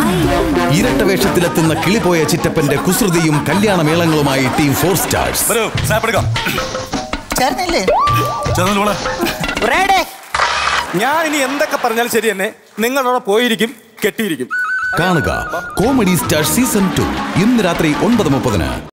ഇരട്ട വേഷത്തിലെത്തുന്ന കിളിപോയ ചിറ്റപ്പന്റെ കുസൃതിയും കല്യാണമേളങ്ങളുമായി team 4 stars. ഞാൻ ഇനി എന്തൊക്കെ പറഞ്ഞാലും ശരി തന്നെ നിങ്ങളോട് പോയിരിക്കും, കെട്ടിയിരിക്കും. കാണുക കോമഡി സ്റ്റാർ സീസൺ 2 ഇന്ന് രാത്രി 9:30.